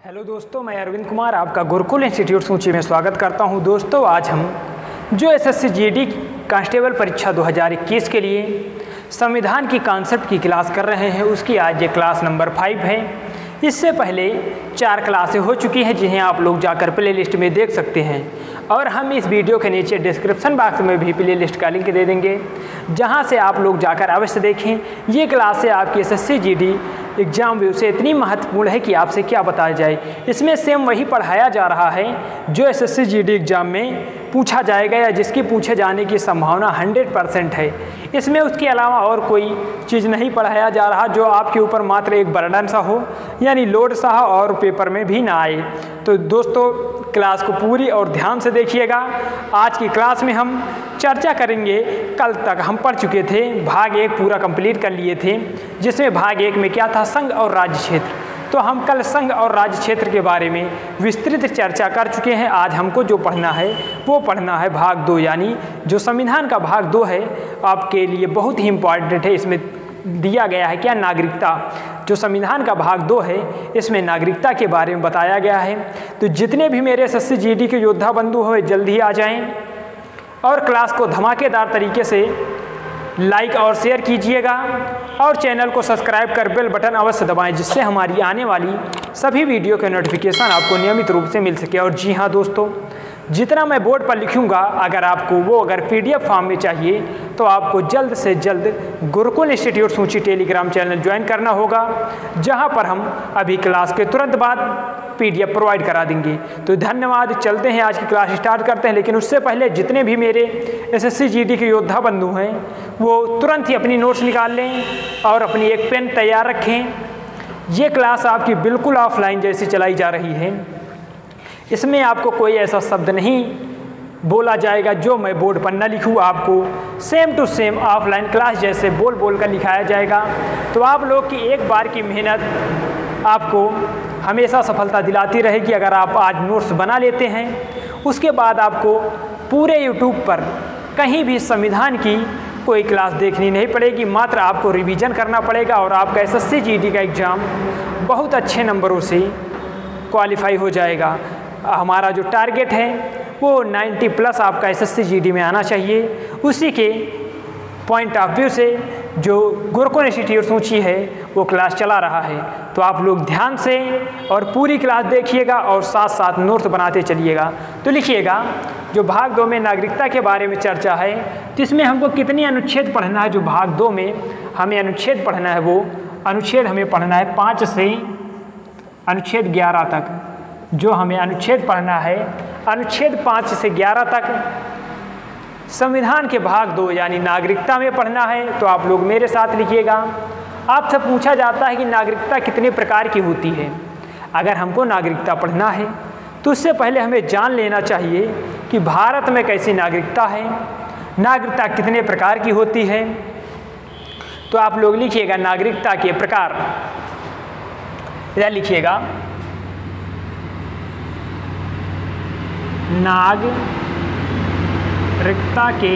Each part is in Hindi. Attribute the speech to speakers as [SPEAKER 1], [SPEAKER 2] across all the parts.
[SPEAKER 1] हेलो दोस्तों, मैं अरविंद कुमार आपका गुरुकुल इंस्टीट्यूट सूची में स्वागत करता हूं। दोस्तों, आज हम जो एसएससी जीडी कांस्टेबल परीक्षा 2021 के लिए संविधान की कॉन्सेप्ट की क्लास कर रहे हैं, उसकी आज ये क्लास नंबर 5 है। इससे पहले 4 क्लासें हो चुकी हैं जिन्हें आप लोग जाकर प्ले लिस्ट में देख सकते हैं, और हम इस वीडियो के नीचे डिस्क्रिप्शन बॉक्स में भी प्ले लिस्ट का लिंक दे देंगे, जहां से आप लोग जाकर अवश्य देखें। ये क्लासें आपकी एसएससी जीडी एग्ज़ाम व्यू से इतनी महत्वपूर्ण है कि आपसे क्या बताया जाए। इसमें सेम वही पढ़ाया जा रहा है जो एसएससी जीडी एग्ज़ाम में पूछा जाएगा या जिसकी पूछे जाने की संभावना 100% है। इसमें उसके अलावा और कोई चीज़ नहीं पढ़ाया जा रहा जो आपके ऊपर मात्र एक बर्डन सा हो, यानी लोड सा हो और पेपर में भी ना आए। तो दोस्तों, क्लास को पूरी और ध्यान से देखिएगा। आज की क्लास में हम चर्चा करेंगे, कल तक हम पढ़ चुके थे, भाग 1 पूरा कंप्लीट कर लिए थे, जिसमें भाग 1 में क्या था, संघ और राज्य क्षेत्र। तो हम कल संघ और राज्य क्षेत्र के बारे में विस्तृत चर्चा कर चुके हैं। आज हमको जो पढ़ना है वो पढ़ना है भाग 2, यानी जो संविधान का भाग 2 है आपके लिए बहुत ही इम्पॉर्टेंट है। इसमें दिया गया है क्या, नागरिकता। जो संविधान का भाग 2 है इसमें नागरिकता के बारे में बताया गया है। तो जितने भी मेरे एसएससी जीडी के योद्धा बंधु हुए जल्द ही आ जाएं और क्लास को धमाकेदार तरीके से लाइक और शेयर कीजिएगा, और चैनल को सब्सक्राइब कर बेल बटन अवश्य दबाएं, जिससे हमारी आने वाली सभी वीडियो के नोटिफिकेशन आपको नियमित रूप से मिल सके। और जी हाँ दोस्तों, जितना मैं बोर्ड पर लिखूंगा अगर PDF फॉर्म में चाहिए तो आपको जल्द से जल्द गुरुकुल इंस्टीट्यूट सूची टेलीग्राम चैनल ज्वाइन करना होगा, जहां पर हम अभी क्लास के तुरंत बाद PDF प्रोवाइड करा देंगे। तो धन्यवाद। चलते हैं, आज की क्लास स्टार्ट करते हैं। लेकिन उससे पहले जितने भी मेरे एसएससी जीडी के योद्धा बंधु हैं वो तुरंत ही अपनी नोट्स निकाल लें और अपनी एक पेन तैयार रखें। ये क्लास आपकी बिल्कुल ऑफलाइन जैसी चलाई जा रही है। इसमें आपको कोई ऐसा शब्द नहीं बोला जाएगा जो मैं बोर्ड पर न लिखूँ, आपको same to same offline class जैसे बोल कर लिखाया जाएगा। तो आप लोग की एक बार की मेहनत आपको हमेशा सफलता दिलाती रहेगी। अगर आप आज नोट्स बना लेते हैं, उसके बाद आपको पूरे यूट्यूब पर कहीं भी संविधान की कोई क्लास देखनी नहीं पड़ेगी, मात्र आपको रिवीजन करना पड़ेगा और आपका एसएससी जीडी का एग्ज़ाम बहुत अच्छे नंबरों से क्वालिफाई हो जाएगा। हमारा जो टारगेट है वो 90+ आपका एसएससी जीडी में आना चाहिए। उसी के पॉइंट ऑफ व्यू से जो गुरुकुल इंस्टीट्यूट सूची है वो क्लास चला रहा है। तो आप लोग ध्यान से और पूरी क्लास देखिएगा और साथ साथ नोट्स बनाते चलिएगा। तो लिखिएगा, जो भाग 2 में नागरिकता के बारे में चर्चा है, तो इसमें हमको कितनी अनुच्छेद पढ़ना है। जो भाग 2 में हमें अनुच्छेद पढ़ना है वो अनुच्छेद हमें पढ़ना है 5 से अनुच्छेद 11 तक। जो हमें अनुच्छेद पढ़ना है अनुच्छेद 5 से 11 तक संविधान के भाग 2 यानी नागरिकता में पढ़ना है। तो आप लोग मेरे साथ लिखिएगा। आपसे पूछा जाता है कि नागरिकता कितने प्रकार की होती है। अगर हमको नागरिकता पढ़ना है तो उससे पहले हमें जान लेना चाहिए कि भारत में कैसी नागरिकता है, नागरिकता कितने प्रकार की होती है। तो आप लोग लिखिएगा नागरिकता के प्रकार। इधर लिखिएगा, नागरिकता के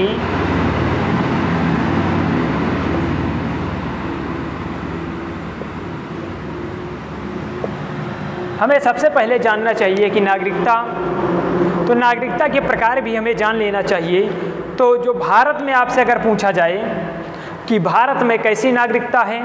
[SPEAKER 1] हमें सबसे पहले जानना चाहिए कि नागरिकता के प्रकार भी हमें जान लेना चाहिए। तो जो भारत में आपसे अगर पूछा जाए कि भारत में कैसी नागरिकता है,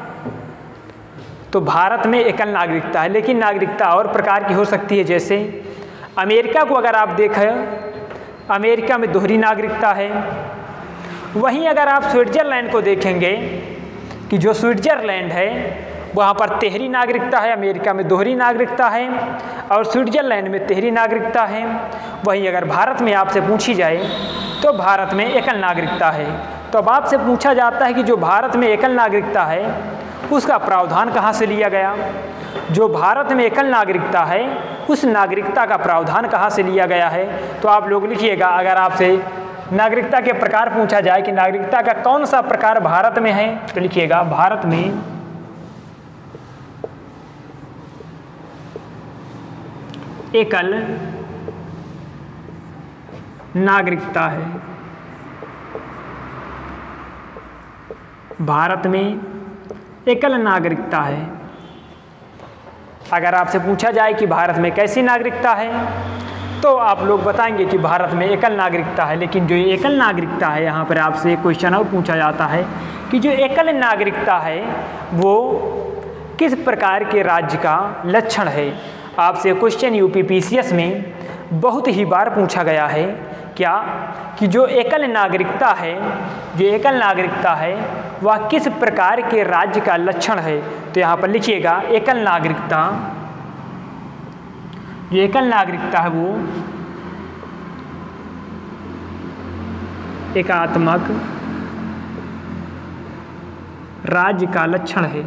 [SPEAKER 1] तो भारत में एकल नागरिकता है, लेकिन नागरिकता और प्रकार की हो सकती है। जैसे अमेरिका को अगर आप देखें, अमेरिका में दोहरी नागरिकता है। वहीं अगर आप स्विट्ज़रलैंड को देखेंगे कि जो स्विट्ज़रलैंड है वहाँ पर तिहरी नागरिकता है, अमेरिका में दोहरी नागरिकता है और स्विट्ज़रलैंड में तिहरी नागरिकता है। वहीं अगर भारत में आपसे पूछी जाए तो भारत में एकल नागरिकता है। तो अब आपसे पूछा जाता है कि जो भारत में एकल नागरिकता है उसका प्रावधान कहाँ से लिया गया। जो भारत में एकल नागरिकता है उस नागरिकता का प्रावधान कहाँ से लिया गया है। तो आप लोग लिखिएगा, अगर आपसे नागरिकता के प्रकार पूछा जाए कि नागरिकता का कौन सा प्रकार भारत में है, तो लिखिएगा भारत में एकल नागरिकता है। भारत में एकल नागरिकता है। अगर आपसे पूछा जाए कि भारत में कैसी नागरिकता है, तो आप लोग बताएंगे कि भारत में एकल नागरिकता है। लेकिन जो एकल नागरिकता है, यहाँ पर आपसे एक क्वेश्चन और पूछा जाता है कि जो एकल नागरिकता है वो किस प्रकार के राज्य का लक्षण है। आपसे क्वेश्चन यूपी पीसीएस में बहुत ही बार पूछा गया है, क्या कि जो एकल नागरिकता है, जो एकल नागरिकता है वह किस प्रकार के राज्य का लक्षण है। तो यहाँ पर लिखिएगा एकल नागरिकता, जो एकल नागरिकता है वो एकात्मक राज्य का लक्षण है।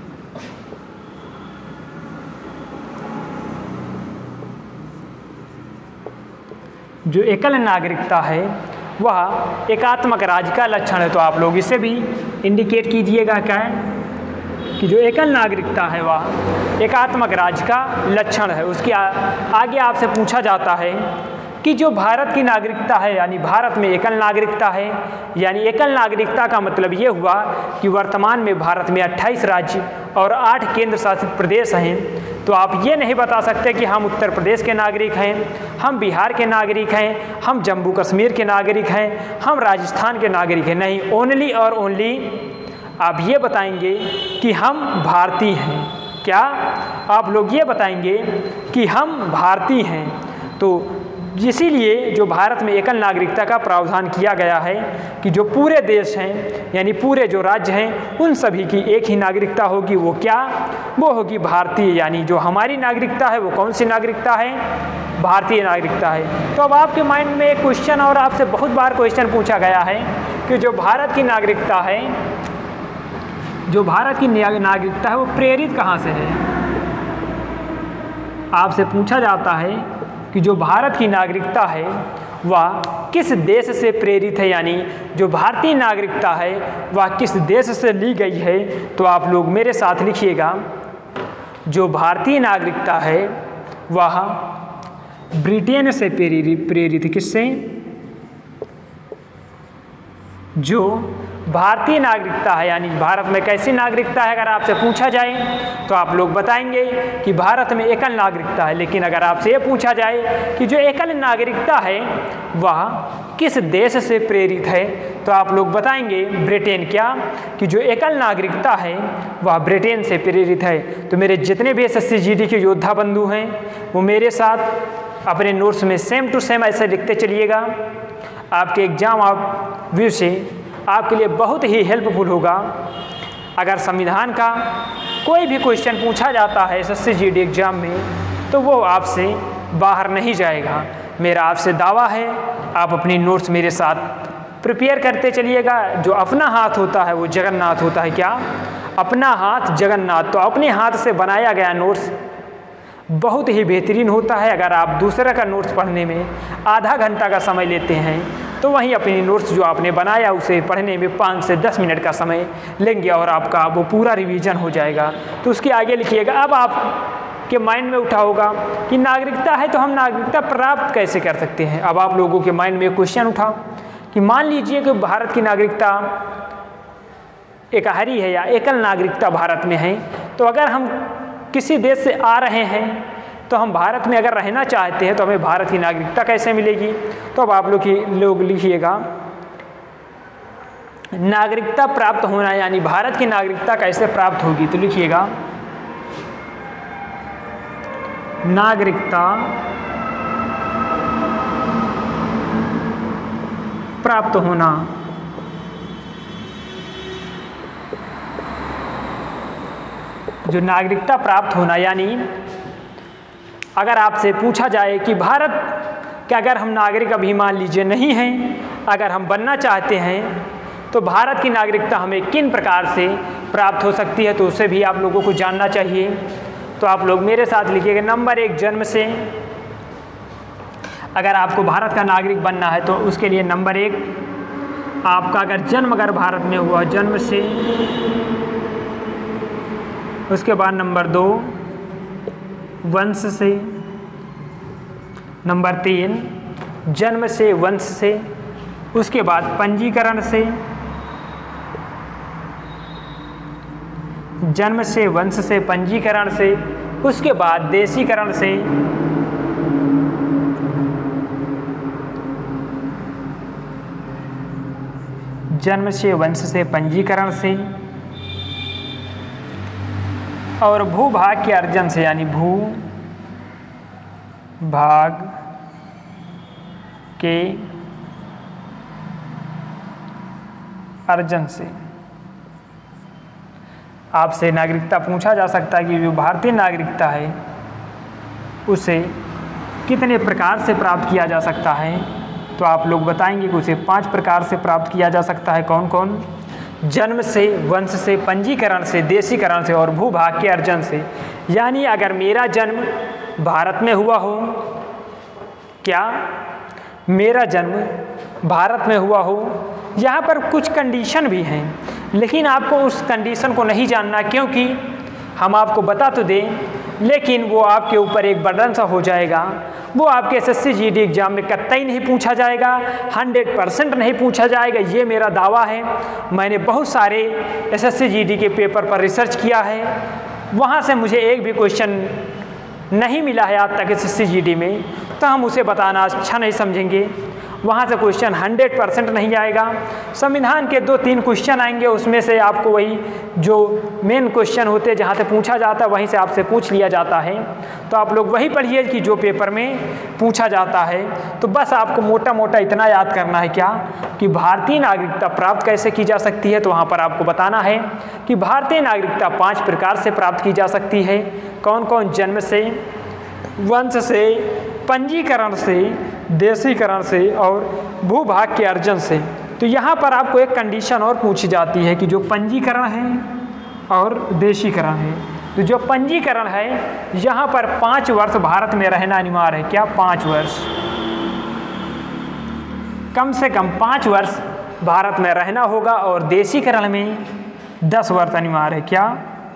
[SPEAKER 1] जो एकल नागरिकता है वह एकात्मक राज्य का लक्षण है। तो आप लोग इसे भी इंडिकेट कीजिएगा क्या है कि जो एकल नागरिकता है वह एकात्मक राज्य का लक्षण है। उसके आगे आपसे पूछा जाता है कि जो भारत की नागरिकता है, यानी भारत में एकल नागरिकता है, यानी एकल नागरिकता का मतलब ये हुआ कि वर्तमान में भारत में 28 राज्य और 8 केंद्र शासित प्रदेश हैं। तो आप ये नहीं बता सकते कि हम उत्तर प्रदेश के नागरिक हैं, हम बिहार के नागरिक हैं, हम जम्मू कश्मीर के नागरिक हैं, हम राजस्थान के नागरिक हैं। नहीं, ओनली और ओनली आप ये बताएंगे कि हम भारतीय हैं। क्या आप लोग ये बताएंगे कि हम भारतीय हैं। तो इसीलिए जो भारत में एकल नागरिकता का प्रावधान किया गया है कि जो पूरे देश हैं, यानी पूरे जो राज्य हैं, उन सभी की एक ही नागरिकता होगी। वो क्या? वो होगी भारतीय। यानी जो हमारी नागरिकता है वो कौन सी नागरिकता है? भारतीय नागरिकता है। तो अब आपके माइंड में एक क्वेश्चन और आपसे बहुत बार क्वेश्चन पूछा गया है कि जो भारत की नागरिकता है, जो भारत की नागरिकता है वो प्रेरित कहाँ से है। आपसे पूछा जाता है कि जो भारत की नागरिकता है वह किस देश से प्रेरित है, यानी जो भारतीय नागरिकता है वह किस देश से ली गई है। तो आप लोग मेरे साथ लिखिएगा, जो भारतीय नागरिकता है वह ब्रिटेन से प्रेरित। किससे? जो भारतीय नागरिकता है, यानी भारत में कैसी नागरिकता है अगर आपसे पूछा जाए तो आप लोग बताएंगे कि भारत में एकल नागरिकता है। लेकिन अगर आपसे ये पूछा जाए कि जो एकल नागरिकता है वह किस देश से प्रेरित है, तो आप लोग बताएंगे ब्रिटेन। क्या कि जो एकल नागरिकता है वह ब्रिटेन से प्रेरित है। तो मेरे जितने भी SSC GD के योद्धा बंधु हैं वो मेरे साथ अपने नोट्स में सेम टू सेम ऐसे लिखते चलिएगा। आपके एग्जाम आप व्यू से आपके लिए बहुत ही हेल्पफुल होगा। अगर संविधान का कोई भी क्वेश्चन पूछा जाता है SSC GD एग्जाम में तो वो आपसे बाहर नहीं जाएगा। मेरा आपसे दावा है, आप अपनी नोट्स मेरे साथ प्रिपेयर करते चलिएगा। जो अपना हाथ होता है वो जगन्नाथ होता है। क्या? अपना हाथ जगन्नाथ। तो अपने हाथ से बनाया गया नोट्स बहुत ही बेहतरीन होता है। अगर आप दूसरे का नोट्स पढ़ने में आधा घंटा का समय लेते हैं तो वहीं अपनी नोट्स जो आपने बनाया उसे पढ़ने में 5 से 10 मिनट का समय लेंगे और आपका वो पूरा रिवीजन हो जाएगा। तो उसके आगे लिखिएगा। अब आपके माइंड में उठा होगा कि नागरिकता है तो हम नागरिकता प्राप्त कैसे कर सकते हैं। अब आप लोगों के माइंड में क्वेश्चन उठा कि मान लीजिए कि भारत की नागरिकता एकहरी है या एकल नागरिकता भारत में है, तो अगर हम किसी देश से आ रहे हैं तो हम भारत में अगर रहना चाहते हैं तो हमें भारत की नागरिकता कैसे मिलेगी। तो अब आप लोग लिखिएगा नागरिकता प्राप्त होना, यानी भारत की नागरिकता कैसे प्राप्त होगी। तो लिखिएगा नागरिकता प्राप्त होना। जो नागरिकता प्राप्त होना, यानी अगर आपसे पूछा जाए कि भारत के अगर हम नागरिक अभी मान लीजिए नहीं हैं, अगर हम बनना चाहते हैं तो भारत की नागरिकता हमें किन प्रकार से प्राप्त हो सकती है, तो उसे भी आप लोगों को जानना चाहिए। तो आप लोग मेरे साथ लिखिएगा। नंबर 1, जन्म से। अगर आपको भारत का नागरिक बनना है तो उसके लिए नंबर 1 आपका अगर जन्म अगर भारत में हुआ, जन्म से। उसके बाद नंबर 2 वंश से। नंबर 3 जन्म से वंश से। उसके बाद पंजीकरण से। जन्म से वंश से पंजीकरण से। उसके बाद देशीकरण से जन्म से, वंश से, पंजीकरण से और भूभाग के अर्जन से, यानी भू भाग के अर्जन से। आपसे नागरिकता पूछा जा सकता है कि जो भारतीय नागरिकता है उसे कितने प्रकार से प्राप्त किया जा सकता है, तो आप लोग बताएंगे कि उसे 5 प्रकार से प्राप्त किया जा सकता है। कौन कौन? जन्म से, वंश से, पंजीकरण से, देशीकरण से और भूभाग के अर्जन से। यानी अगर मेरा जन्म भारत में हुआ हो, क्या मेरा जन्म भारत में हुआ हो, यहाँ पर कुछ कंडीशन भी हैं, लेकिन आपको उस कंडीशन को नहीं जानना, क्योंकि हम आपको बता तो दें लेकिन वो आपके ऊपर एक बर्डन सा हो जाएगा। वो आपके SSC GD एग्ज़ाम में कतई नहीं पूछा जाएगा, 100% नहीं पूछा जाएगा, ये मेरा दावा है। मैंने बहुत सारे SSC GD के पेपर पर रिसर्च किया है, वहाँ से मुझे एक भी क्वेश्चन नहीं मिला है आज तक SSC GD में, तो हम उसे बताना अच्छा नहीं समझेंगे। वहाँ से क्वेश्चन 100% नहीं आएगा। संविधान के 2-3 क्वेश्चन आएंगे, उसमें से आपको वही जो मेन क्वेश्चन होते हैं जहाँ से पूछा जाता है वहीं से आपसे पूछ लिया जाता है। तो आप लोग वही पढ़िए कि जो पेपर में पूछा जाता है। तो बस आपको मोटा मोटा इतना याद करना है क्या कि भारतीय नागरिकता प्राप्त कैसे की जा सकती है। तो वहाँ पर आपको बताना है कि भारतीय नागरिकता 5 प्रकार से प्राप्त की जा सकती है। कौन कौन? जन्म से, वंश से, पंजीकरण से, देशीकरण से और भूभाग के अर्जन से। तो यहाँ पर आपको एक कंडीशन और पूछी जाती है कि जो पंजीकरण है और देशीकरण है। तो जो पंजीकरण है यहाँ पर 5 वर्ष भारत में रहना अनिवार्य है। क्या? 5 वर्ष, कम से कम 5 वर्ष भारत में रहना होगा। और देशीकरण में 10 वर्ष अनिवार्य है। क्या?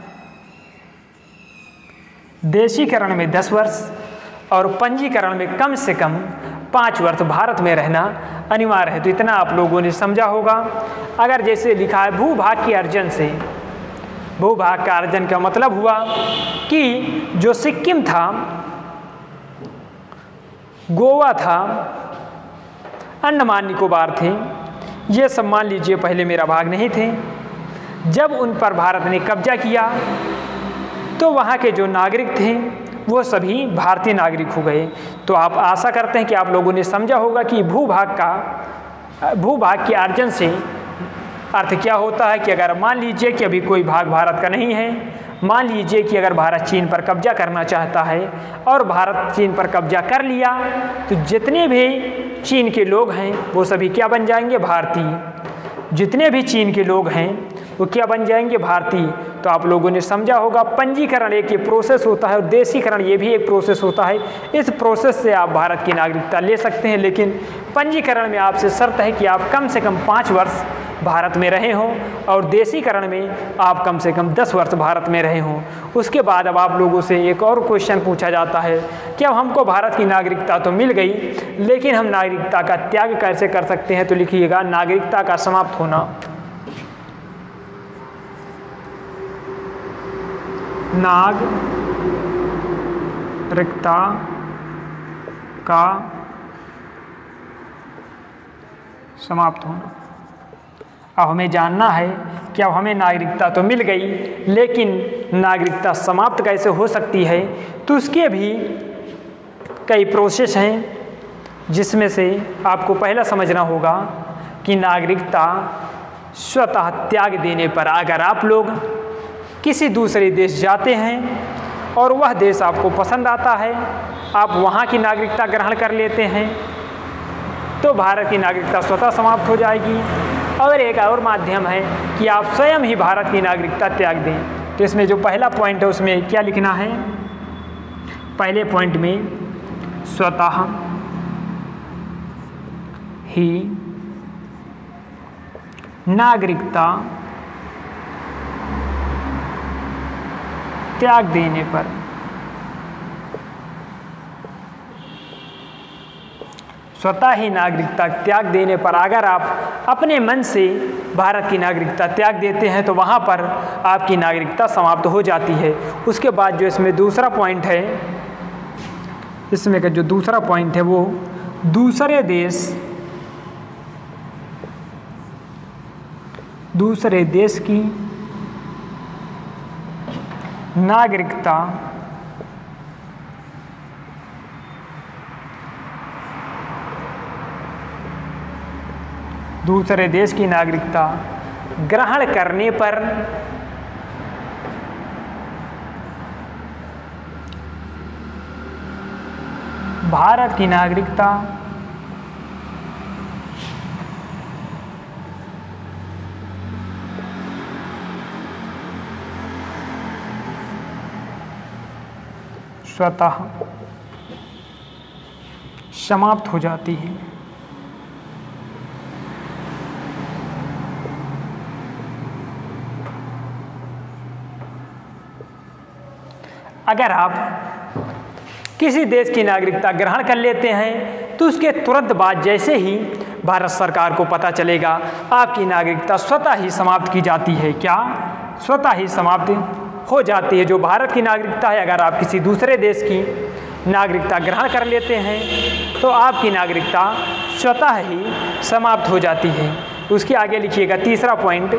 [SPEAKER 1] देशीकरण में 10 वर्ष और पंजीकरण में कम से कम 5 वर्ष भारत में रहना अनिवार्य है। तो इतना आप लोगों ने समझा होगा। अगर जैसे लिखा है भूभाग के अर्जन से, भूभाग का अर्जन का मतलब हुआ कि जो सिक्किम था, गोवा था, अंडमान निकोबार थे, ये सब मान लीजिए पहले मेरा भाग नहीं थे। जब उन पर भारत ने कब्जा किया तो वहाँ के जो नागरिक थे वो सभी भारतीय नागरिक हो गए। तो आप आशा करते हैं कि आप लोगों ने समझा होगा कि भूभाग के अर्जन से अर्थ क्या होता है। कि अगर मान लीजिए कि अभी कोई भाग भारत का नहीं है, मान लीजिए कि अगर भारत चीन पर कब्जा करना चाहता है और भारत चीन पर कब्जा कर लिया, तो जितने भी चीन के लोग हैं वो सभी क्या बन जाएंगे? भारतीय। जितने भी चीन के लोग हैं वो क्या बन जाएंगे? भारतीय। तो आप लोगों ने समझा होगा पंजीकरण एक ये प्रोसेस होता है और देशीकरण ये भी एक प्रोसेस होता है। इस प्रोसेस से आप भारत की नागरिकता ले सकते हैं, लेकिन पंजीकरण में आपसे शर्त है कि आप कम से कम 5 वर्ष भारत में रहे हों और देशीकरण में आप कम से कम 10 वर्ष भारत में रहे हों। उसके बाद अब आप लोगों से एक और क्वेश्चन पूछा जाता है कि अब हमको भारत की नागरिकता तो मिल गई, लेकिन हम नागरिकता का त्याग कैसे कर सकते हैं? तो लिखिएगा नागरिकता का समाप्त होना। नागरिकता का समाप्त होना। अब हमें जानना है कि अब हमें नागरिकता तो मिल गई, लेकिन नागरिकता समाप्त कैसे हो सकती है? तो उसके भी कई प्रोसेस हैं, जिसमें से आपको पहला समझना होगा कि नागरिकता स्वतः त्याग देने पर, अगर आप लोग किसी दूसरे देश जाते हैं और वह देश आपको पसंद आता है, आप वहाँ की नागरिकता ग्रहण कर लेते हैं, तो भारत की नागरिकता स्वतः समाप्त हो जाएगी। और एक और माध्यम है कि आप स्वयं ही भारत की नागरिकता त्याग दें। तो इसमें जो पहला पॉइंट है उसमें क्या लिखना है? पहले पॉइंट में स्वतः ही नागरिकता त्याग देने पर, स्वतः ही नागरिकता त्याग देने पर अगर आप अपने मन से भारत की नागरिकता त्याग देते हैं तो वहाँ पर आपकी नागरिकता समाप्त हो जाती है। उसके बाद जो इसमें दूसरा पॉइंट है, इसमें का जो दूसरा पॉइंट है वो दूसरे देश की नागरिकता दूसरे देश की नागरिकता ग्रहण करने पर भारत की नागरिकता स्वतः समाप्त हो जाती है। अगर आप किसी देश की नागरिकता ग्रहण कर लेते हैं तो उसके तुरंत बाद जैसे ही भारत सरकार को पता चलेगा आपकी नागरिकता स्वतः ही समाप्त की जाती है। क्या? स्वतः ही समाप्त हो जाती है। जो भारत की नागरिकता है, अगर आप किसी दूसरे देश की नागरिकता ग्रहण कर लेते हैं तो आपकी नागरिकता स्वतः ही समाप्त हो जाती है। उसके आगे लिखिएगा तीसरा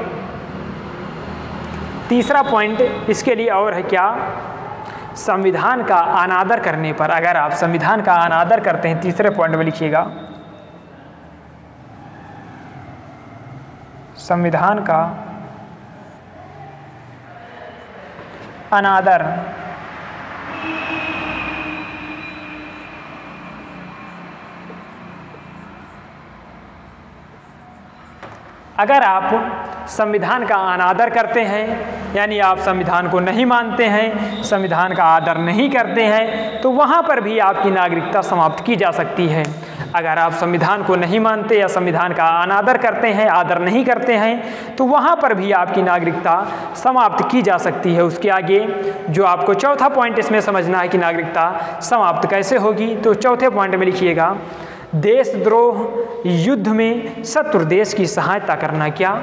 [SPEAKER 1] पॉइंट इसके लिए और है क्या? संविधान का अनादर करने पर। अगर आप संविधान का अनादर करते हैं, तीसरे पॉइंट में लिखिएगा संविधान का अनादर अगर आप संविधान का अनादर करते हैं, यानी आप संविधान को नहीं मानते हैं, संविधान का आदर नहीं करते हैं, तो वहाँ पर भी आपकी नागरिकता समाप्त की जा सकती है। अगर आप संविधान को नहीं मानते या संविधान का अनादर करते हैं, आदर नहीं करते हैं, तो वहाँ पर भी आपकी नागरिकता समाप्त की जा सकती है। उसके आगे जो आपको चौथा पॉइंट इसमें समझना है कि नागरिकता समाप्त कैसे होगी, तो चौथे पॉइंट में लिखिएगा देशद्रोह युद्ध में शत्रु देश की सहायता करना। क्या?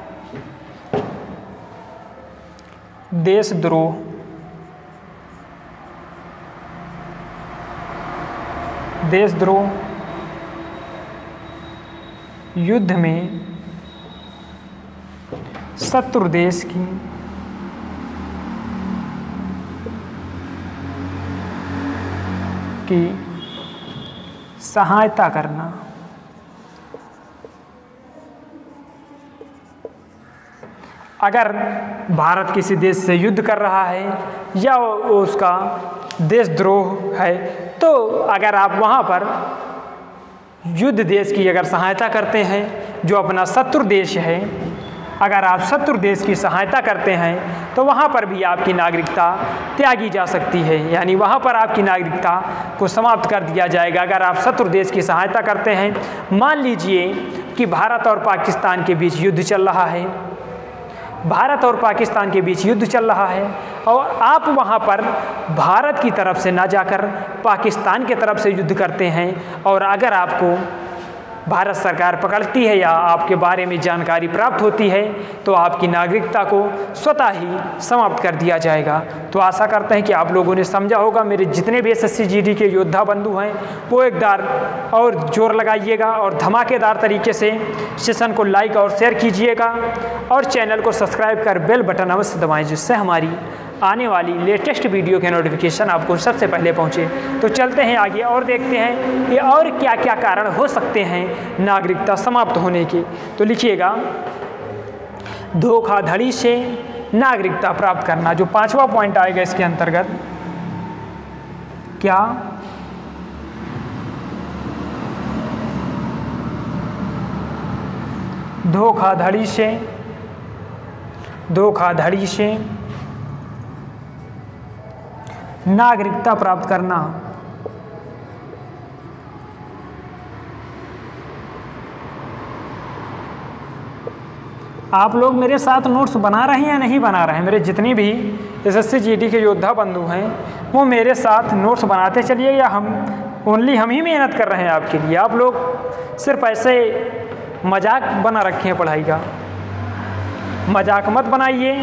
[SPEAKER 1] देशद्रोह युद्ध में शत्रु देश की सहायता करना। अगर भारत किसी देश से युद्ध कर रहा है या उसका देशद्रोह है, तो अगर आप वहाँ पर युद्ध देश की अगर सहायता करते हैं, जो अपना शत्रु देश है, अगर आप शत्रु देश की सहायता करते हैं तो वहाँ पर भी आपकी नागरिकता त्यागी जा सकती है, यानी वहाँ पर आपकी नागरिकता को समाप्त कर दिया जाएगा। अगर आप शत्रु देश की सहायता करते हैं, मान लीजिए कि भारत और पाकिस्तान के बीच युद्ध चल रहा है, भारत और पाकिस्तान के बीच युद्ध चल रहा है और आप वहाँ पर भारत की तरफ से ना जाकर पाकिस्तान की तरफ से युद्ध करते हैं, और अगर आपको भारत सरकार पकड़ती है या आपके बारे में जानकारी प्राप्त होती है तो आपकी नागरिकता को स्वतः ही समाप्त कर दिया जाएगा। तो आशा करते हैं कि आप लोगों ने समझा होगा। मेरे जितने भी SSC GD के योद्धा बंधु हैं वो एक बार और जोर लगाइएगा और धमाकेदार तरीके से सेशन को लाइक और शेयर कीजिएगा और चैनल को सब्सक्राइब कर बेल बटन अवश्य दबाएँ, जिससे हमारी आने वाली लेटेस्ट वीडियो के नोटिफिकेशन आपको सबसे पहले पहुंचे। तो चलते हैं आगे और देखते हैं कि और क्या क्या कारण हो सकते हैं नागरिकता समाप्त होने के। तो लिखिएगा धोखाधड़ी से नागरिकता प्राप्त करना, जो पांचवा पॉइंट आएगा इसके अंतर्गत। क्या? धोखाधड़ी से नागरिकता प्राप्त करना। आप लोग मेरे साथ नोट्स बना रहे हैं या नहीं बना रहे हैं? मेरे जितने भी SSC GD के योद्धा बंधु हैं वो मेरे साथ नोट्स बनाते चलिए, या हम ओनली हम ही मेहनत कर रहे हैं आपके लिए। आप लोग सिर्फ ऐसे मजाक बना रखे हैं पढ़ाई का। मजाक मत बनाइए।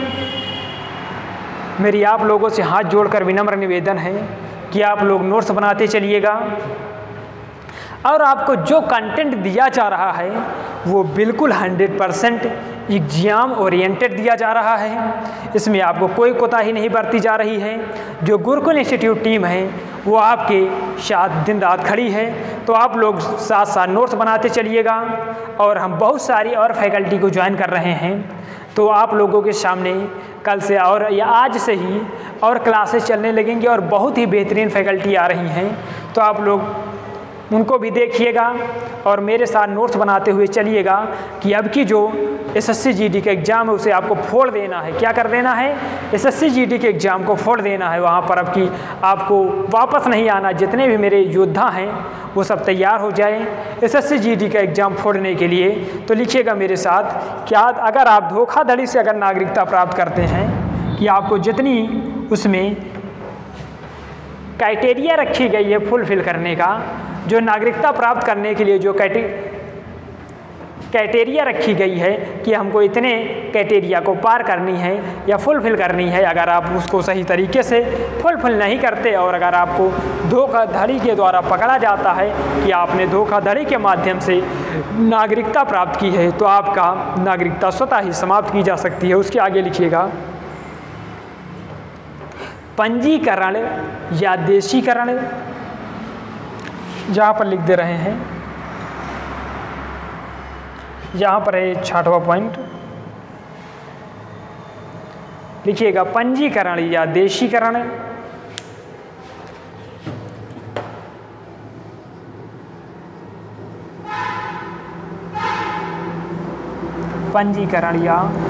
[SPEAKER 1] मेरी आप लोगों से हाथ जोड़कर विनम्र निवेदन है कि आप लोग नोट्स बनाते चलिएगा और आपको जो कंटेंट दिया जा रहा है वो बिल्कुल 100% एग्जाम ओरिएंटेड दिया जा रहा है। इसमें आपको कोई कोताही नहीं बरती जा रही है। जो गुरुकुल इंस्टीट्यूट टीम है वो आपके साथ दिन रात खड़ी है। तो आप लोग साथ साथ नोट्स बनाते चलिएगा और हम बहुत सारी और फैकल्टी को ज्वाइन कर रहे हैं। तो आप लोगों के सामने कल से और या आज से ही और क्लासेस चलने लगेंगी और बहुत ही बेहतरीन फैकल्टी आ रही हैं। तो आप लोग उनको भी देखिएगा और मेरे साथ नोट्स बनाते हुए चलिएगा कि अब की जो एसएससी जीडी का एग्ज़ाम है उसे आपको फोड़ देना है। क्या कर देना है? एसएससी जीडी के एग्ज़ाम को फोड़ देना है। वहाँ पर अब की आपको वापस नहीं आना। जितने भी मेरे योद्धा हैं वो सब तैयार हो जाएं एसएससी जीडी का एग्ज़ाम फोड़ने के लिए। तो लिखिएगा मेरे साथ, क्या अगर आप धोखाधड़ी से अगर नागरिकता प्राप्त करते हैं कि आपको जितनी उसमें क्राइटेरिया रखी गई है फुलफिल करने का, जो नागरिकता प्राप्त करने के लिए जो क्राइटेरिया रखी गई है कि हमको इतने क्राइटेरिया को पार करनी है या फुलफिल करनी है, अगर आप उसको सही तरीके से फुलफिल नहीं करते और अगर आपको धोखाधड़ी के द्वारा पकड़ा जाता है कि आपने धोखाधड़ी के माध्यम से नागरिकता प्राप्त की है तो आपका नागरिकता स्वतः ही समाप्त की जा सकती है। उसके आगे लिखिएगा, पंजीकरण या देशीकरण, जहाँ पर लिख दे रहे हैं, यहाँ पर है 6वां पॉइंट, लिखिएगा पंजीकरण या देशीकरण। पंजीकरण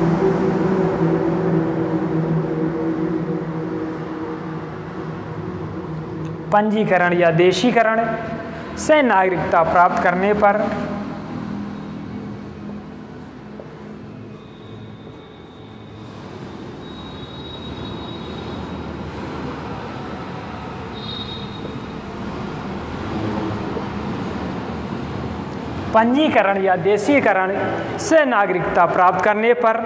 [SPEAKER 1] या देशीकरण से नागरिकता प्राप्त करने पर पंजीकरण या देशीकरण से नागरिकता प्राप्त करने पर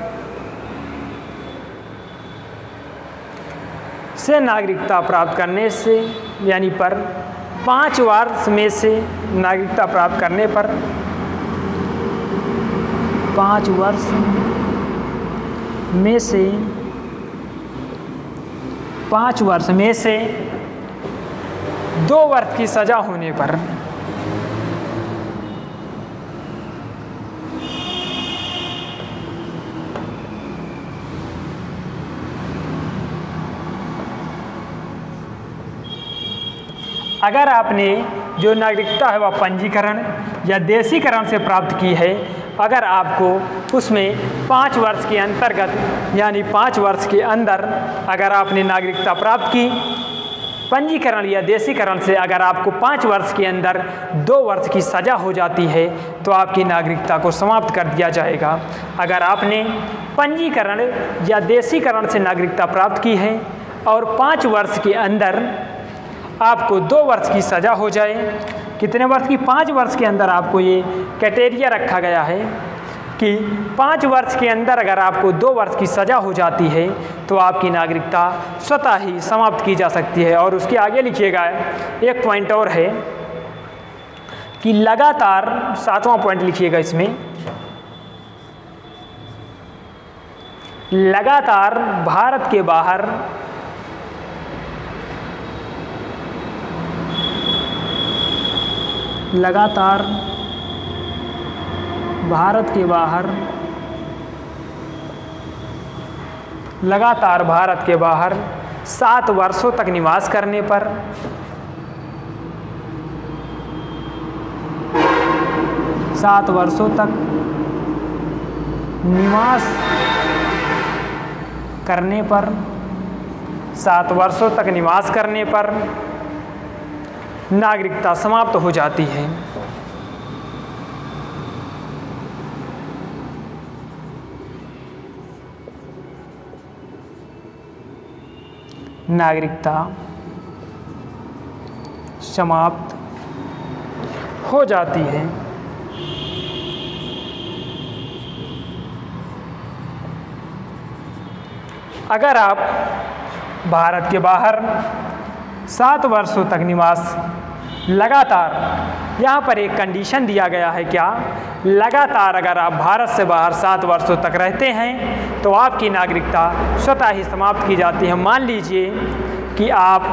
[SPEAKER 1] नागरिकता प्राप्त करने से यानी पर 5 वर्ष में से नागरिकता प्राप्त करने पर 5 वर्ष में से 2 वर्ष की सजा होने पर अगर आपने जो नागरिकता है वह पंजीकरण या देशीकरण से प्राप्त की है, अगर आपको उसमें 5 वर्ष के अंतर्गत यानी 5 वर्ष के अंदर अगर आपने नागरिकता प्राप्त की, पंजीकरण या देशीकरण से अगर आपको 5 वर्ष के अंदर 2 वर्ष की सज़ा हो जाती है तो आपकी नागरिकता को समाप्त कर दिया जाएगा। अगर आपने पंजीकरण या देशीकरण से नागरिकता प्राप्त की है और 5 वर्ष के अंदर आपको 2 वर्ष की सज़ा हो जाए, कितने वर्ष की? 5 वर्ष के अंदर आपको ये क्राइटेरिया रखा गया है कि 5 वर्ष के अंदर अगर आपको 2 वर्ष की सज़ा हो जाती है तो आपकी नागरिकता स्वतः ही समाप्त की जा सकती है। और उसके आगे लिखिएगा, एक पॉइंट और है कि लगातार, 7वां पॉइंट लिखिएगा इसमें, लगातार भारत के बाहर लगातार भारत के बाहर 7 वर्षों तक निवास करने पर 7 वर्षों तक निवास करने पर 7 वर्षों तक निवास करने पर नागरिकता समाप्त हो जाती है। नागरिकता समाप्त हो जाती है। अगर आप भारत के बाहर 7 वर्षों तक निवास लगातार, यहाँ पर एक कंडीशन दिया गया है, क्या लगातार अगर आप भारत से बाहर 7 वर्षों तक रहते हैं तो आपकी नागरिकता स्वतः ही समाप्त की जाती है। मान लीजिए कि आप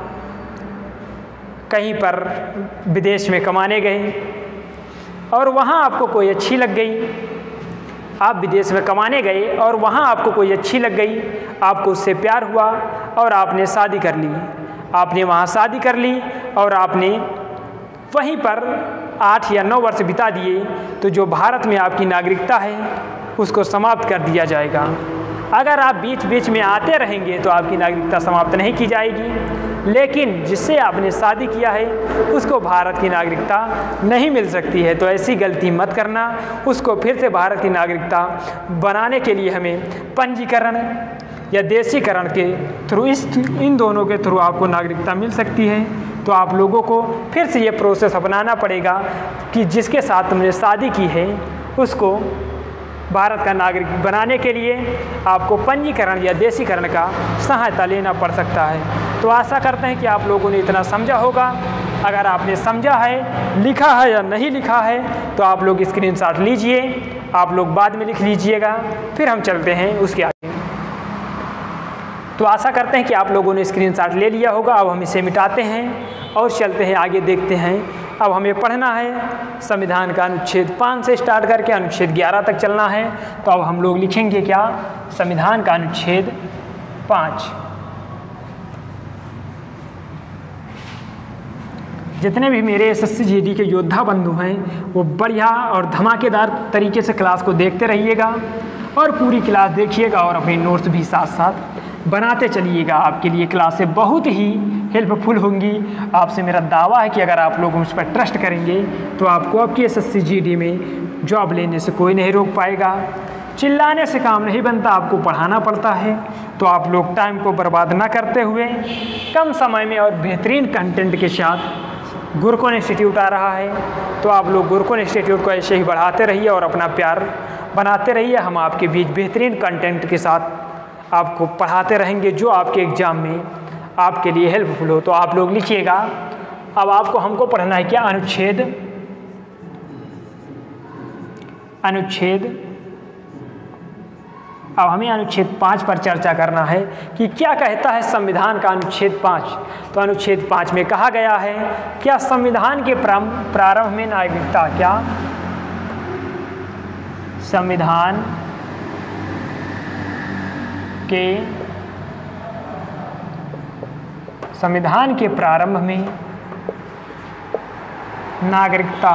[SPEAKER 1] कहीं पर विदेश में कमाने गए और वहाँ आपको कोई अच्छी लग गई, आप विदेश में कमाने गए और वहाँ आपको कोई अच्छी लग गई, आपको उससे प्यार हुआ और आपने शादी कर ली। आपने वहाँ शादी कर ली और आपने वहीं पर 8 या 9 वर्ष बिता दिए, तो जो भारत में आपकी नागरिकता है उसको समाप्त कर दिया जाएगा। अगर आप बीच बीच में आते रहेंगे तो आपकी नागरिकता समाप्त नहीं की जाएगी, लेकिन जिससे आपने शादी किया है उसको भारत की नागरिकता नहीं मिल सकती है। तो ऐसी गलती मत करना। उसको फिर से भारत की नागरिकता बनाने के लिए हमें पंजीकरण या देशीकरण के थ्रू, इन दोनों के थ्रू आपको नागरिकता मिल सकती है। तो आप लोगों को फिर से ये प्रोसेस अपनाना पड़ेगा कि जिसके साथ तुमने शादी की है उसको भारत का नागरिक बनाने के लिए आपको पंजीकरण या देशीकरण का सहायता लेना पड़ सकता है। तो आशा करते हैं कि आप लोगों ने इतना समझा होगा। अगर आपने समझा है, लिखा है या नहीं लिखा है तो आप लोग स्क्रीनशॉट लीजिए, आप लोग बाद में लिख लीजिएगा, फिर हम चलते हैं उसके आगे। तो आशा करते हैं कि आप लोगों ने स्क्रीनशॉट ले लिया होगा। अब हम इसे मिटाते हैं और चलते हैं आगे, देखते हैं। अब हमें पढ़ना है संविधान का अनुच्छेद 5 से स्टार्ट करके अनुच्छेद 11 तक चलना है। तो अब हम लोग लिखेंगे क्या, संविधान का अनुच्छेद 5। जितने भी मेरे SSC GD के योद्धा बंधु हैं वो बढ़िया और धमाकेदार तरीके से क्लास को देखते रहिएगा और पूरी क्लास देखिएगा और अपने नोट्स भी साथ साथ बनाते चलिएगा। आपके लिए क्लासें बहुत ही हेल्पफुल होंगी। आपसे मेरा दावा है कि अगर आप लोग मुझ पर ट्रस्ट करेंगे तो आपको आपकी SSC GD में जॉब लेने से कोई नहीं रोक पाएगा। चिल्लाने से काम नहीं बनता, आपको पढ़ाना पड़ता है। तो आप लोग टाइम को बर्बाद ना करते हुए कम समय में और बेहतरीन कंटेंट के साथ गुरुकुल इंस्टीट्यूट आ रहा है, तो आप लोग गुरुकुल इंस्टीट्यूट को ऐसे ही बढ़ाते रहिए और अपना प्यार बनाते रहिए। हम आपके बीच बेहतरीन कंटेंट के साथ आपको पढ़ाते रहेंगे जो आपके एग्ज़ाम में आपके लिए हेल्पफुल हो। तो आप लोग लिखिएगा। अब आपको हमको पढ़ना है क्या, अनुच्छेद। अब हमें अनुच्छेद 5 पर चर्चा करना है कि क्या कहता है संविधान का अनुच्छेद 5। तो अनुच्छेद 5 में कहा गया है, क्या संविधान के प्रारंभ में नागरिकता, क्या संविधान के प्रारंभ में नागरिकता,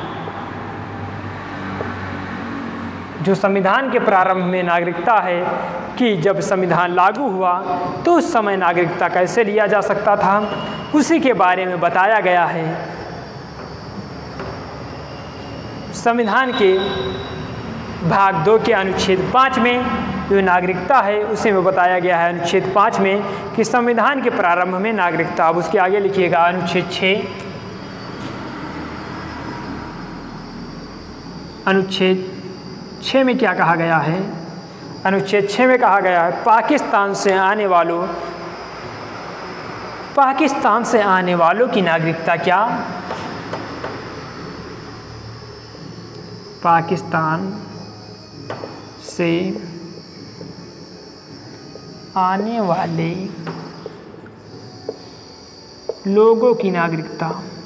[SPEAKER 1] जो संविधान के प्रारंभ में नागरिकता है कि जब संविधान लागू हुआ तो उस समय नागरिकता कैसे लिया जा सकता था, उसी के बारे में बताया गया है। संविधान के भाग 2 के अनुच्छेद 5 में जो नागरिकता है उसी में बताया गया है अनुच्छेद 5 में कि संविधान के प्रारंभ में नागरिकता। अब उसके आगे लिखिएगा अनुच्छेद 6। अनुच्छेद 6 में क्या कहा गया है, अनुच्छेद 6 में कहा गया है पाकिस्तान से आने वालों की नागरिकता, क्या पाकिस्तान से आने वाले लोगों की नागरिकता।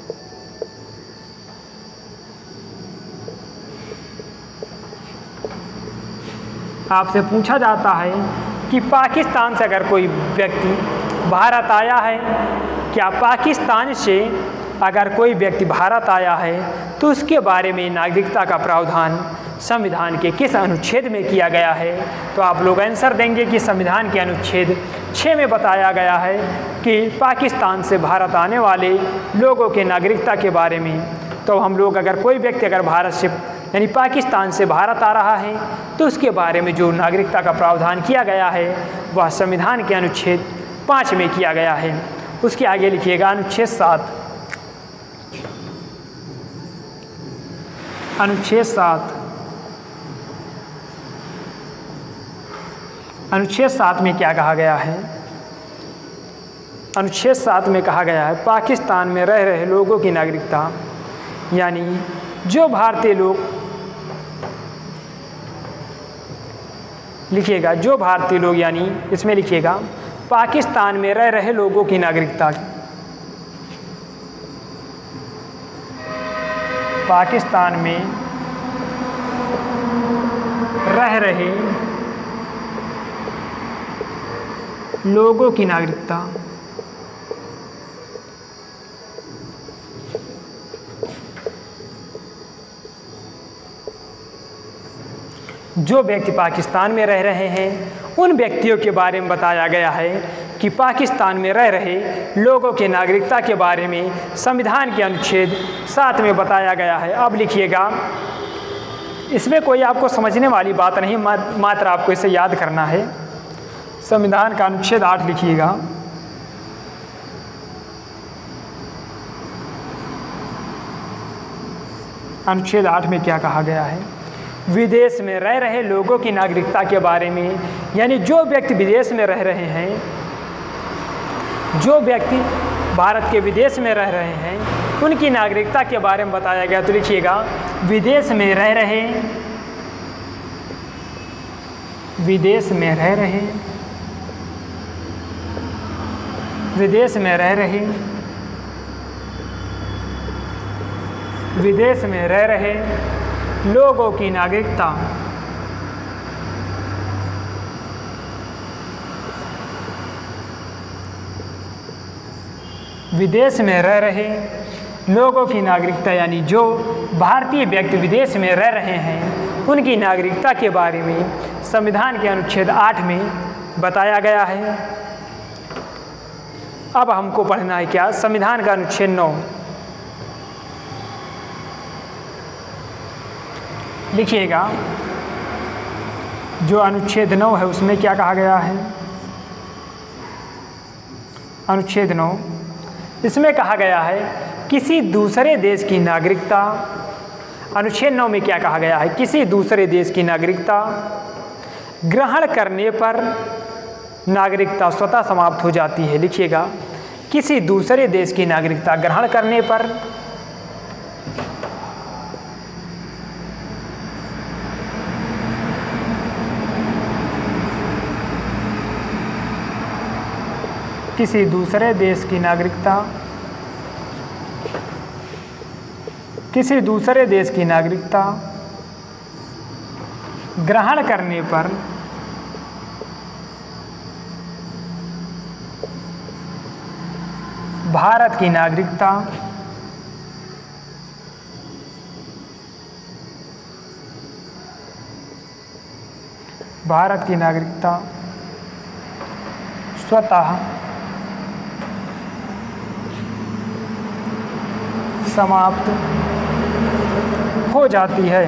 [SPEAKER 1] आपसे पूछा जाता है कि पाकिस्तान से अगर कोई व्यक्ति भारत आया है, क्या पाकिस्तान से अगर कोई व्यक्ति भारत आया है तो उसके बारे में नागरिकता का प्रावधान संविधान के किस अनुच्छेद में किया गया है। तो आप लोग आंसर देंगे कि संविधान के अनुच्छेद 6 में बताया गया है कि पाकिस्तान से भारत आने वाले लोगों के नागरिकता के बारे में। तो हम लोग अगर कोई व्यक्ति अगर भारत से यानी पाकिस्तान से भारत आ रहा है तो उसके बारे में जो नागरिकता का प्रावधान किया गया है वह संविधान के अनुच्छेद 5 में किया गया है। उसके आगे लिखिएगा अनुच्छेद 7। अनुच्छेद 7 में क्या कहा गया है? अनुच्छेद 7 में कहा गया है पाकिस्तान में रह रहे लोगों की नागरिकता, यानी जो भारतीय लोग, लिखिएगा जो भारतीय लोग, यानी इसमें लिखिएगा पाकिस्तान में रह रहे लोगों की नागरिकता, पाकिस्तान में रह रहे लोगों की नागरिकता, जो व्यक्ति पाकिस्तान में रह रहे हैं उन व्यक्तियों के बारे में बताया गया है कि पाकिस्तान में रह रहे लोगों के नागरिकता के बारे में संविधान के अनुच्छेद 7 में बताया गया है। अब लिखिएगा, इसमें कोई आपको समझने वाली बात नहीं, मात्र आपको इसे याद करना है। संविधान का अनुच्छेद 8 लिखिएगा। अनुच्छेद 8 में क्या कहा गया है? विदेश में रह रहे लोगों की नागरिकता के बारे में, यानी जो व्यक्ति विदेश में रह रहे हैं, जो व्यक्ति भारत के विदेश में रह रहे हैं उनकी नागरिकता के बारे में बताया गया। तो लिखिएगा विदेश में रह रहे, विदेश में रह रहे, विदेश में रह रहे, विदेश में रह रहे लोगों की नागरिकता, विदेश में रह रहे लोगों की नागरिकता, यानी जो भारतीय व्यक्ति विदेश में रह रहे हैं उनकी नागरिकता के बारे में संविधान के अनुच्छेद 8 में बताया गया है। अब हमको पढ़ना है क्या? संविधान का अनुच्छेद 9 लिखिएगा। जो अनुच्छेद 9 है उसमें क्या कहा गया है? अनुच्छेद 9, इसमें कहा गया है किसी दूसरे देश की नागरिकता, अनुच्छेद 9 में क्या कहा गया है? किसी दूसरे देश की नागरिकता ग्रहण करने पर नागरिकता स्वतः समाप्त हो जाती है। लिखिएगा किसी दूसरे देश की नागरिकता ग्रहण करने पर किसी दूसरे देश की नागरिकता, किसी दूसरे देश की नागरिकता ग्रहण करने पर भारत की नागरिकता स्वतः समाप्त हो जाती है।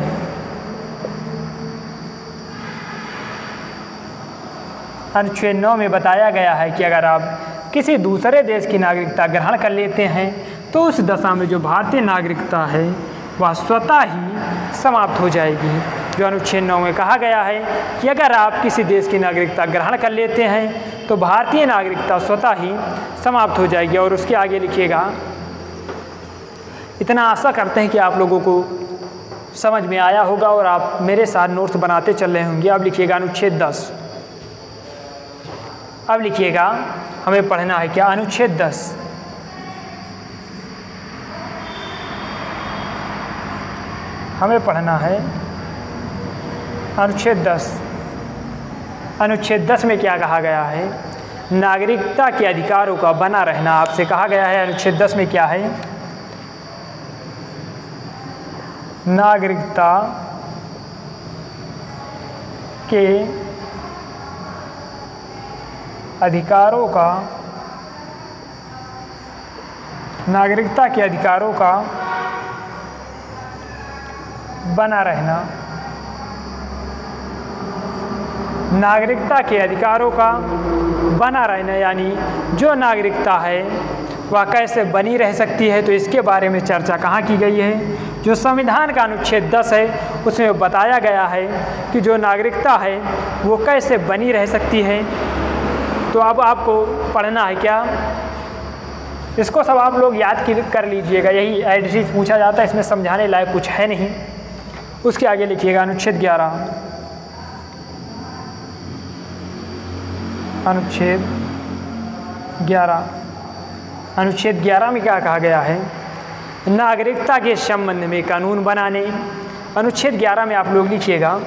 [SPEAKER 1] अनुच्छेद 9 में बताया गया है कि अगर आप किसी दूसरे देश की नागरिकता ग्रहण कर लेते हैं तो उस दशा में जो भारतीय नागरिकता है वह स्वतः ही समाप्त हो जाएगी। जो अनुच्छेद 9 में कहा गया है कि अगर आप किसी देश की नागरिकता ग्रहण कर लेते हैं तो भारतीय नागरिकता स्वतः ही समाप्त हो जाएगी। और उसके आगे लिखिएगा, इतना आशा करते हैं कि आप लोगों को समझ में आया होगा और आप मेरे साथ नोट्स बनाते चल रहे होंगे। अब लिखिएगा अनुच्छेद 10। अब लिखिएगा हमें पढ़ना है क्या? अनुच्छेद 10। हमें पढ़ना है अनुच्छेद 10। अनुच्छेद 10 में क्या कहा गया है? नागरिकता के अधिकारों का बना रहना आपसे कहा गया है। अनुच्छेद 10 में क्या है? नागरिकता के अधिकारों का, नागरिकता के अधिकारों का बना रहना, नागरिकता के अधिकारों का बना रहना यानी जो नागरिकता है वह कैसे बनी रह सकती है, तो इसके बारे में चर्चा कहाँ की गई है। जो संविधान का अनुच्छेद 10 है उसमें बताया गया है कि जो नागरिकता है वो कैसे बनी रह सकती है। तो अब आपको पढ़ना है क्या, इसको सब आप लोग याद कर लीजिएगा, यही एडिट पूछा जाता है, इसमें समझाने लायक कुछ है नहीं। उसके आगे लिखिएगा अनुच्छेद 11। अनुच्छेद 11 में क्या कहा गया है, नागरिकता के संबंध में कानून बनाने। अनुच्छेद 11 में आप लोग लिखिएगा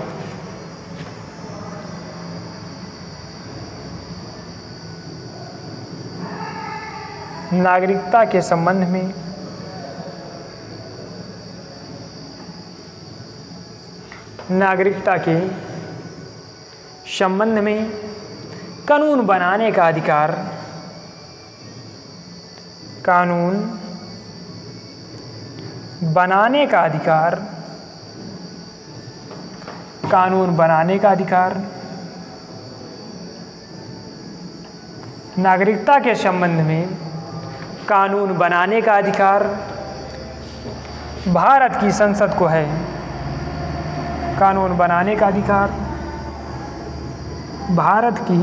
[SPEAKER 1] नागरिकता के संबंध में कानून बनाने का अधिकार, कानून बनाने का अधिकार, नागरिकता के संबंध में कानून बनाने का अधिकार भारत की संसद को है। कानून बनाने का अधिकार भारत की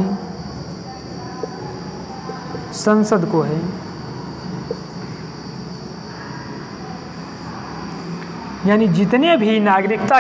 [SPEAKER 1] संसद को है। यानी जितने भी नागरिकता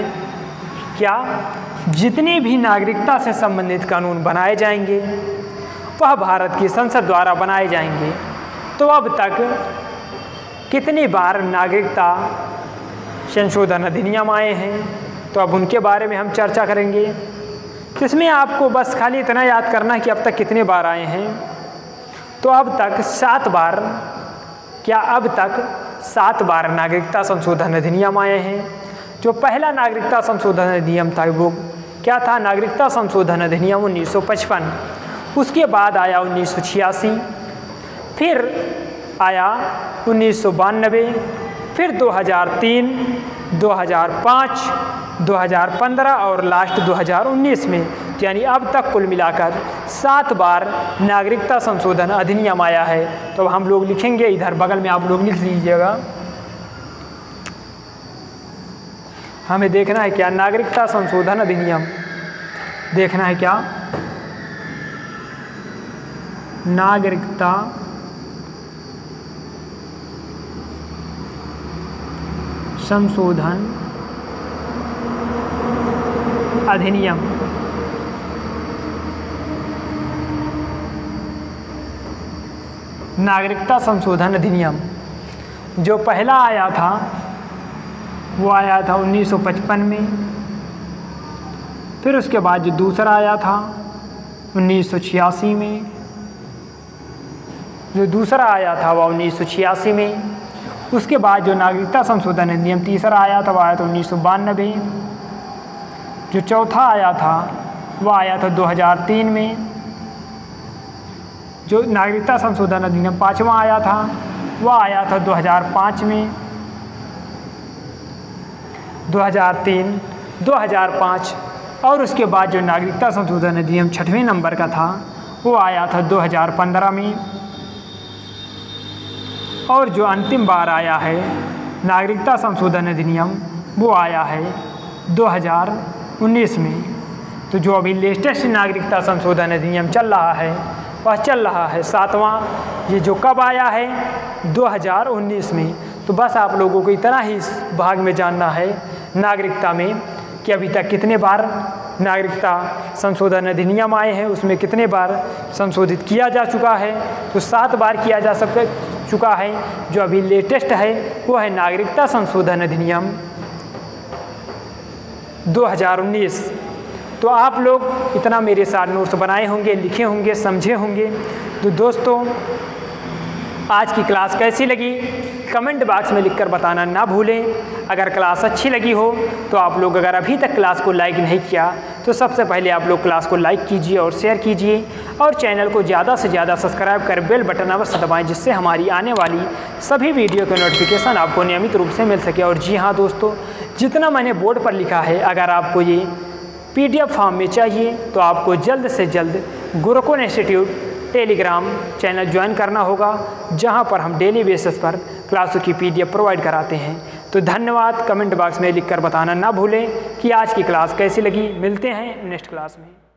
[SPEAKER 1] से संबंधित कानून बनाए जाएंगे वह भारत की संसद द्वारा बनाए जाएंगे। तो अब तक कितनी बार नागरिकता संशोधन अधिनियम आए हैं, तो अब उनके बारे में हम चर्चा करेंगे। तो इसमें आपको बस खाली इतना याद करना है कि अब तक कितने बार आए हैं। तो अब तक 7 बार, अब तक 7 बार नागरिकता संशोधन अधिनियम आए हैं। जो पहला नागरिकता संशोधन अधिनियम था वो क्या था, नागरिकता संशोधन अधिनियम 1955। उसके बाद आया 1986, फिर आया 1992, फिर 2003, 2005, 2015 और लास्ट 2019 में। यानी अब तक कुल मिलाकर 7 बार नागरिकता संशोधन अधिनियम आया है। तो हम लोग लिखेंगे, इधर बगल में आप लोग लिख लीजिएगा। हमें देखना है क्या, नागरिकता संशोधन अधिनियम देखना है क्या, नागरिकता संशोधन अधिनियम। नागरिकता संशोधन अधिनियम जो पहला आया था वो आया था 1955 में। फिर उसके बाद जो दूसरा आया था 1986 में, जो दूसरा आया था वह 1986 में। उसके बाद जो नागरिकता संशोधन अधिनियम तीसरा आया था वह आया था 1992। जो चौथा आया था वह आया था 2003 में। जो नागरिकता संशोधन अधिनियम पाँचवा आया था वह आया था 2005 में। 2003, 2005 और उसके बाद जो नागरिकता संशोधन अधिनियम 6वें नंबर का था वो आया था 2015 में। और जो अंतिम बार आया है नागरिकता संशोधन अधिनियम वो आया है 2019 में। तो जो अभी लेटेस्ट नागरिकता संशोधन अधिनियम चल रहा है वह चल रहा है 7वां। ये जो कब आया है 2019 में। तो बस आप लोगों को इतना ही इस भाग में जानना है नागरिकता में कि अभी तक कितने बार नागरिकता संशोधन अधिनियम आए हैं, उसमें कितने बार संशोधित किया जा चुका है। तो 7 बार किया जा चुका है। जो अभी लेटेस्ट है वो है नागरिकता संशोधन अधिनियम 2019। तो आप लोग इतना मेरे साथ नोट्स बनाए होंगे, लिखे होंगे, समझे होंगे। तो दोस्तों आज की क्लास कैसी लगी कमेंट बॉक्स में लिखकर बताना ना भूलें। अगर क्लास अच्छी लगी हो तो आप लोग अगर अभी तक क्लास को लाइक नहीं किया तो सबसे पहले आप लोग क्लास को लाइक कीजिए और शेयर कीजिए और चैनल को ज़्यादा से ज़्यादा सब्सक्राइब कर बेल बटन अवश्य दबाएं, जिससे हमारी आने वाली सभी वीडियो के नोटिफिकेशन आपको नियमित रूप से मिल सके। और जी हाँ दोस्तों, जितना मैंने बोर्ड पर लिखा है अगर आपको ये PDF फॉर्म में चाहिए तो आपको जल्द से जल्द Gurukul institute Telegram channel join करना होगा, जहां पर हम डेली बेसिस पर क्लासों की PDF प्रोवाइड कराते हैं। तो धन्यवाद। कमेंट बॉक्स में लिखकर बताना ना भूलें कि आज की क्लास कैसी लगी। मिलते हैं नेक्स्ट क्लास में।